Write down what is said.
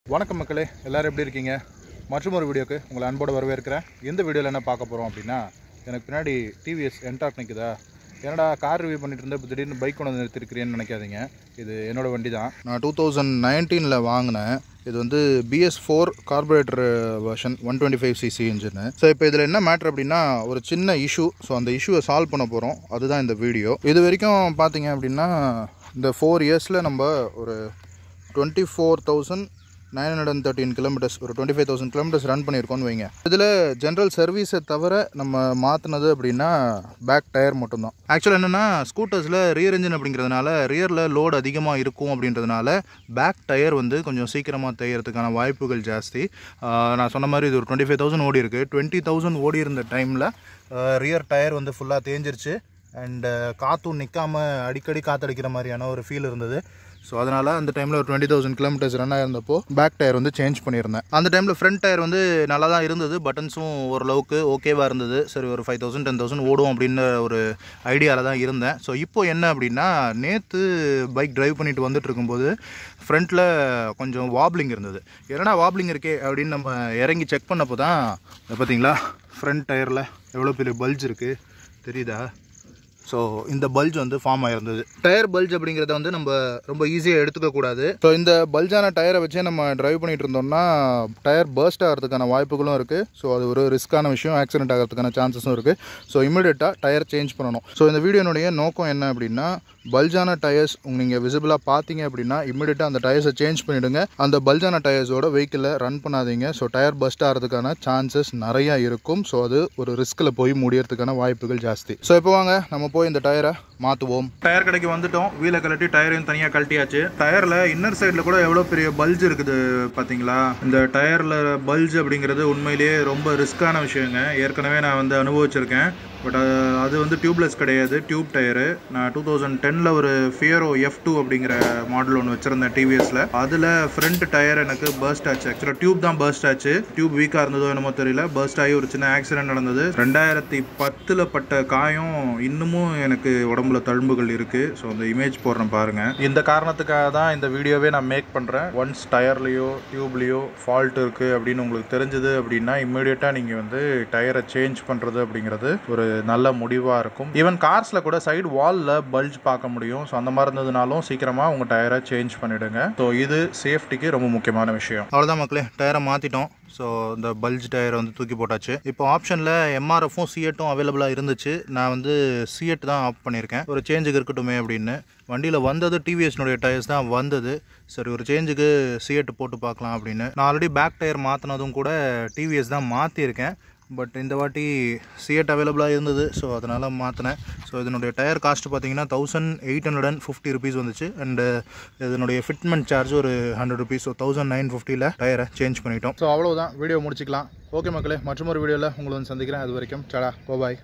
வணக்கம் மக்களே, எல்லாரும் எப்படி இருக்கீங்க? மற்றொரு வீடியோக்கு உங்களை அன்போடு வரவேற்கிறேன். இந்த வீடியோவில் என்ன பார்க்க போகிறோம் அப்படின்னா, எனக்கு பின்னாடி டிவிஎஸ் NTorq நிற்குதா? என்னடா கார் ரிவ்யூ பண்ணிட்டு இருந்தால் இப்போ திடீர்னு பைக் கொண்டு வந்து நிறுத்திருக்கிறேன்னு நினைக்காதீங்க. இது என்னோடய வண்டி தான். நான் 2019 வாங்கினேன். இது வந்து BS4 carburettor version 125cc engine. So இப்போ இதில் என்ன மேட்ரு அப்படின்னா, ஒரு சின்ன இஷ்யூ. ஸோ அந்த இஷ்யூவை சால்வ் பண்ண போகிறோம். அதுதான் இந்த வீடியோ. இது வரைக்கும் பார்த்தீங்க அப்படின்னா, இந்த 4 இயர்ஸில் நம்ம ஒரு 24,913 கிலோமீட்டர்ஸ், ஒரு 25,000 கிலோமீட்டர்ஸ் ரன் பண்ணியிருக்கோன்னு வைங்க. இதில் ஜென்ரல் சர்வீஸை தவிர நம்ம மாற்றினது அப்படின்னா பேக் டயர் மட்டும்தான். ஆக்சுவலாக என்னென்னா, ஸ்கூட்டர்ஸில் ரியர் இன்ஜின் அப்படிங்கிறதுனால ரியரில் லோடு அதிகமாக இருக்கும் அப்படின்றதுனால பேக் டயர் வந்து கொஞ்சம் சீக்கிரமாக தேயறதுக்கான வாய்ப்புகள் ஜாஸ்தி. நான் சொன்ன மாதிரி இது ஒரு 25,000 ஓடி இருக்குது. 20,000 ஓடி இருந்த டைமில் ரியர் டயர் வந்து ஃபுல்லாக தேஞ்சிருச்சு. அண்டு காற்றும் நிற்காமல் அடிக்கடி காற்றடிக்கிற மாதிரியான ஒரு ஃபீல் இருந்தது. ஸோ அதனால் அந்த டைமில் ஒரு 20,000 கிலோமீட்டர்ஸ் ரன் ஆகிருந்தப்போ பேக் டயர் வந்து சேஞ்ச் பண்ணியிருந்தேன். அந்த டைமில் ஃப்ரண்ட் டயர் வந்து நல்லா தான் இருந்தது. பட்டன்ஸும் ஓரளவுக்கு ஓகேவாக இருந்தது. சரி, ஒரு 5,000 10,000 ஓடும் அப்படின்னு ஒரு ஐடியாவில் தான் இருந்தேன். ஸோ இப்போ என்ன அப்படின்னா, நேற்று பைக் டிரைவ் பண்ணிட்டு வந்துட்டு இருக்கும்போது ஃப்ரண்ட்டில் கொஞ்சம் வாப்லிங் இருந்தது. என்னடா வாப்லிங் இருக்கே அப்படின்னு நம்ம இறங்கி செக் பண்ணப்போ தான் பார்த்தீங்களா, ஃப்ரண்ட் டயரில் எவ்வளோ பெரிய பல்ஜ் இருக்குது தெரியுதா? ஸோ இந்த பல்ஜ் வந்து ஃபார்ம் ஆகிருந்தது. டயர் பல்ஜ் அப்படிங்கிறத வந்து நம்ம ரொம்ப ஈஸியாக எடுத்துக்கக்கூடாது. ஸோ இந்த பல்ஜான டயரை வச்சே நம்ம டிரைவ் பண்ணிகிட்டு இருந்தோம்னா டயர் பர்ஸ்ட் ஆகிறதுக்கான வாய்ப்புகளும் இருக்குது. ஸோ அது ஒரு ரிஸ்க்கான விஷயம். ஆக்சிடென்ட் ஆகிறதுக்கான சான்சஸும் இருக்குது. ஸோ இமீடியட்டாக டயர் சேஞ்ச் பண்ணணும். ஸோ இந்த வீடியோனுடைய நோக்கம் என்ன அப்படின்னா, பல்ஜான டயர்ஸ் நீங்கள் விசிபிளாக பார்த்தீங்க அப்படின்னா இமீடியட்டாக அந்த டயர்ஸை சேஞ்ச் பண்ணிவிடுங்க. அந்த பல்ஜான டயர்ஸோட வெஹிக்கிளை ரன் பண்ணாதீங்க. ஸோ டயர் பர்ஸ்ட் ஆகிறதுக்கான சான்சஸ் நிறையா இருக்கும். ஸோ அது ஒரு ரிஸ்கில் போய் முடியறதுக்கான வாய்ப்புகள் ஜாஸ்தி. ஸோ இப்போ வாங்க நம்ம போய் இந்த டயரை மாற்றுவோம். டயர் கடைக்கு வந்துட்டோம். வீலை கழட்டி டயரையும் தனியாக கழட்டியாச்சு. டயரில் இன்னர் சைடில் கூட எவ்வளோ பெரிய பல்ஜ் இருக்குது பார்த்தீங்களா? இந்த டயரில் பல்ஜ் அப்படிங்கிறது உண்மையிலேயே ரொம்ப ரிஸ்க்கான விஷயங்க. ஏற்கனவே நான் வந்து அனுபவிச்சிருக்கேன். பட் அது வந்து டியூப்லெஸ் கிடையாது, டியூப் டயரு. நான் 2010 ஒரு ஃபியரோ F2 அப்படிங்கிற மாடல் ஒன்று வச்சுருந்தேன் டிவிஎஸில். அதில் ஃப்ரண்ட் டயர் எனக்கு பர்ஸ்ட் ஆச்சு. ஆக்சுவலாக டியூப் தான் பர்ஸ்ட் ஆச்சு. டியூப் வீக்காக இருந்ததோ என்னமோ தெரியல, பர்ஸ்ட் ஆகி ஒரு சின்ன ஆக்சிடென்ட் நடந்தது. 2010 பட்ட காயம் இன்னமும் எனக்கு உடம்புல தழும்புகள் இருக்குது. ஸோ அந்த இமேஜ் போடுறேன் பாருங்கள். இந்த காரணத்துக்காக தான் இந்த வீடியோவே நான் மேக் பண்ணுறேன். ஒன்ஸ் டயர்லேயோ டியூப்லேயோ ஃபால்ட் இருக்குது அப்படின்னு உங்களுக்கு தெரிஞ்சது அப்படின்னா இம்மீடியட்டாக நீங்கள் வந்து டயரை சேஞ்ச் பண்ணுறது அப்படிங்கிறது ஒரு நல்ல முடிவாக இருக்கும். ஈவன் கார்ஸில் கூட சைடு வாலில் பல்ஜ் பார்க்க முடியும். ஸோ அந்த மாதிரி இருந்ததுனாலும் சீக்கிரமாக உங்கள் டயரை சேஞ்ச் பண்ணிவிடுங்க. ஸோ இது சேஃப்டிக்கு ரொம்ப முக்கியமான விஷயம். அவ்வளோதான் மக்களே, டயரை மாற்றிட்டோம். ஸோ இந்த பல்ஜ் டயரை வந்து தூக்கி போட்டாச்சு. இப்போ ஆப்ஷனில் MRFும் C8ம் அவைலபிளாக இருந்துச்சு. நான் வந்து C8 தான் ஆஃப் பண்ணியிருக்கேன். ஒரு சேஞ்சுக்கு இருக்கட்டுமே அப்படின்னு. வண்டியில் வந்தது டிவிஎஸ்னுடைய டயர்ஸ் தான் வந்தது. சரி, ஒரு சேஞ்சுக்கு C8 போட்டு பார்க்கலாம் அப்படின்னு. நான் ஆல்ரெடி பேக் டயர் மாற்றினதும் கூட டிவிஎஸ் தான் மாற்றிருக்கேன். பட் இந்த வாட்டி C8 அவைலபிளாக இருந்தது. ஸோ அதனால் மாற்றினேன். ஸோ இதனுடைய டயர் காஸ்ட் பார்த்தீங்கன்னா 1,850 ருபீஸ் வந்துச்சு. அண்டு இதனுடைய ஃபிட்மெண்ட் சார்ஜ் ஒரு 100 ருபீஸ். ஸோ 1,950ல் டயரை சேஞ்ச் பண்ணிட்டோம். ஸோ அவ்வளோதான், வீடியோ முடிச்சிக்கலாம். ஓகே மக்களே, மற்றொரு வீடியோவில் உங்களை வந்து சந்திக்கிறேன். அது வரைக்கும் சடா, பாய்.